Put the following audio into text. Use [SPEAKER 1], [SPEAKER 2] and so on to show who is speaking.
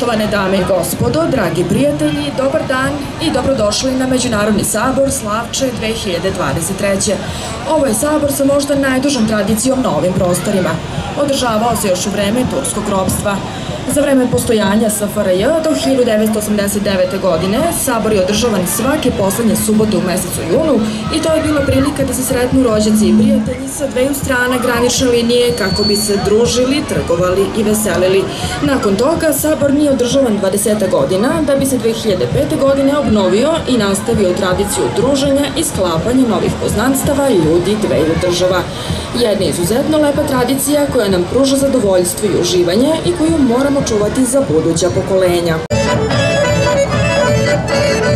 [SPEAKER 1] Poštovane dame i gospodo, dragi prijatelji, dobar dan i dobrodošli na Međunarodni sabor Slavče 2023. Ovo je sabor sa možda najdužom tradicijom na ovim prostorima. Održavao se još u vreme turskog ropstva. Za vreme postojanja SFRJ do 1989. godine sabor je održavan svake poslednje subote u mesecu junu i to je bila prilika da se sretnu rođaci i prijatelji sa dveju strana granične linije kako bi se družili, trgovali i veselili. Nakon toga sabor nije održavan 20 godina da bi se 2005. godine obnovio i nastavio tradiciju druženja i sklapanja novih poznanstava ljudi dveju država. Jedna izuzetno lepa tradicija koja nam pruža zadovoljstvo i uživanje i koju moramo čuvati za buduća pokolenja.